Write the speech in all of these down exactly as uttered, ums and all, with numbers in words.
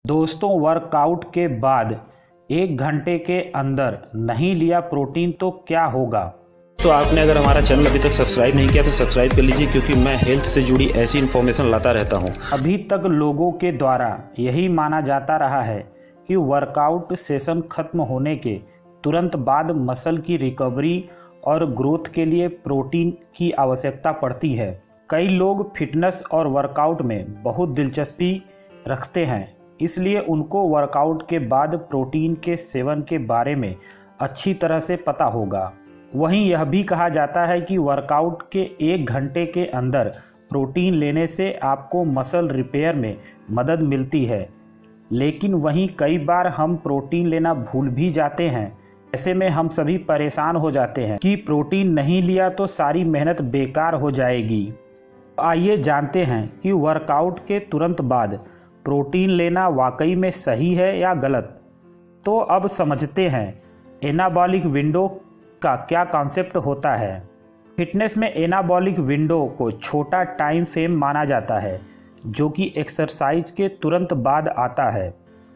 दोस्तों, वर्कआउट के बाद एक घंटे के अंदर नहीं लिया प्रोटीन तो क्या होगा। तो आपने अगर हमारा चैनल अभी तक सब्सक्राइब नहीं किया तो सब्सक्राइब कर लीजिए, क्योंकि मैं हेल्थ से जुड़ी ऐसी इन्फॉर्मेशन लाता रहता हूं। अभी तक लोगों के द्वारा यही माना जाता रहा है कि वर्कआउट सेशन खत्म होने के तुरंत बाद मसल की रिकवरी और ग्रोथ के लिए प्रोटीन की आवश्यकता पड़ती है। कई लोग फिटनेस और वर्कआउट में बहुत दिलचस्पी रखते हैं, इसलिए उनको वर्कआउट के बाद प्रोटीन के सेवन के बारे में अच्छी तरह से पता होगा। वहीं यह भी कहा जाता है कि वर्कआउट के एक घंटे के अंदर प्रोटीन लेने से आपको मसल रिपेयर में मदद मिलती है, लेकिन वहीं कई बार हम प्रोटीन लेना भूल भी जाते हैं। ऐसे में हम सभी परेशान हो जाते हैं कि प्रोटीन नहीं लिया तो सारी मेहनत बेकार हो जाएगी। आइए जानते हैं कि वर्कआउट के तुरंत बाद प्रोटीन लेना वाकई में सही है या गलत। तो अब समझते हैं एनाबॉलिक विंडो का क्या कॉन्सेप्ट होता है। फिटनेस में एनाबॉलिक विंडो को छोटा टाइम फ्रेम माना जाता है, जो कि एक्सरसाइज के तुरंत बाद आता है,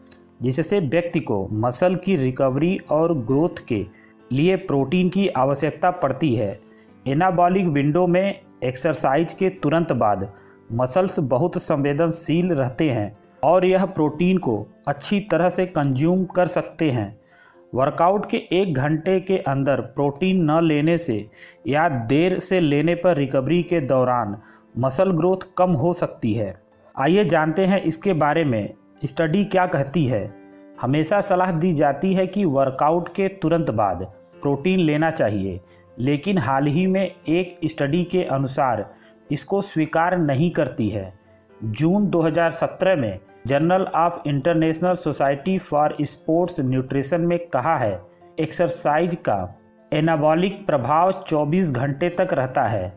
जिससे व्यक्ति को मसल की रिकवरी और ग्रोथ के लिए प्रोटीन की आवश्यकता पड़ती है। एनाबॉलिक विंडो में एक्सरसाइज के तुरंत बाद मसल्स बहुत संवेदनशील रहते हैं और यह प्रोटीन को अच्छी तरह से कंज्यूम कर सकते हैं। वर्कआउट के एक घंटे के अंदर प्रोटीन न लेने से या देर से लेने पर रिकवरी के दौरान मसल ग्रोथ कम हो सकती है। आइए जानते हैं इसके बारे में स्टडी क्या कहती है। हमेशा सलाह दी जाती है कि वर्कआउट के तुरंत बाद प्रोटीन लेना चाहिए, लेकिन हाल ही में एक स्टडी के अनुसार इसको स्वीकार नहीं करती है। जून दो हज़ार सत्रह में journal of international society for sports nutrition में कहा है, एक्सरसाइज का एनाबॉलिक प्रभाव चौबीस घंटे तक रहता है।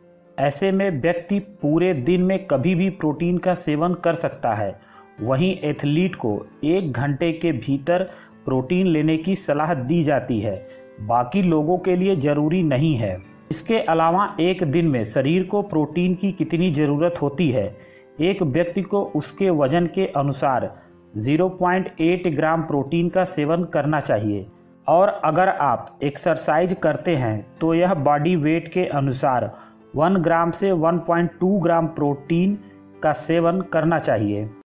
ऐसे में व्यक्ति पूरे दिन में कभी भी प्रोटीन का सेवन कर सकता है। वहीं एथलीट को एक घंटे के भीतर प्रोटीन लेने की सलाह दी जाती है, बाकी लोगों के लिए ज़रूरी नहीं है। इसके अलावा एक दिन में शरीर को प्रोटीन की कितनी ज़रूरत होती है, एक व्यक्ति को उसके वजन के अनुसार ज़ीरो पॉइंट आठ ग्राम प्रोटीन का सेवन करना चाहिए, और अगर आप एक्सरसाइज करते हैं तो यह बॉडी वेट के अनुसार एक ग्राम से एक पॉइंट दो ग्राम प्रोटीन का सेवन करना चाहिए।